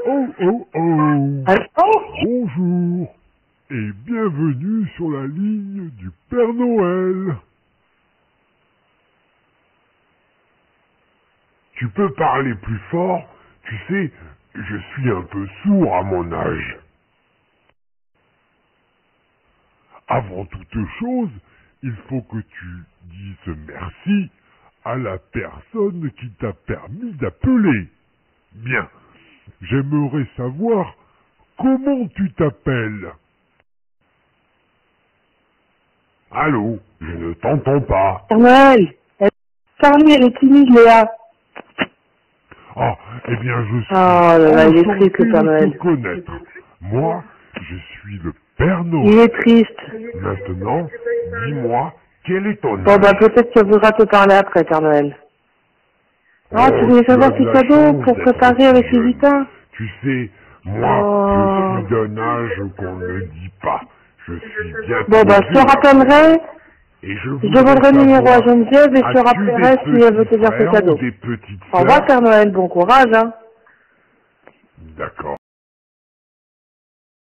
Oh, oh, oh. Allô? Bonjour et bienvenue sur la ligne du Père Noël. Tu peux parler plus fort? Tu sais, je suis un peu sourd à mon âge. Avant toute chose, il faut que tu dises merci à la personne qui t'a permis d'appeler. Bien, j'aimerais savoir comment tu t'appelles. Allô, je ne t'entends pas. Père Noël, elle est timide, Léa. Ah, eh bien, je suis Oh là là, il est enchanté triste, le Père de Noël. te connaître. Moi, je suis le Père Il Noël. est triste. Maintenant, dis-moi, quel est ton Bon, bah, âge? peut-être qu'elle voudra te parler après, Père Noël. Ah, tu Oh, voulais tu as savoir de tes la cadeaux chance pour d'être préparer si avec les jeune. lutins. Tu sais, moi, Oh. je suis d'un âge qu'on ne dit pas. Je suis bien Bon, trop bah, je vieux te à mon rappellerai. âge. Et je Je voudrais demanderai le numéro à savoir, Geneviève et je te as-tu des rappellerai si elle veut te petits dire tes frères ou cadeaux. des petites Au revoir, sœurs? Père Noël. Bon courage, hein. D'accord.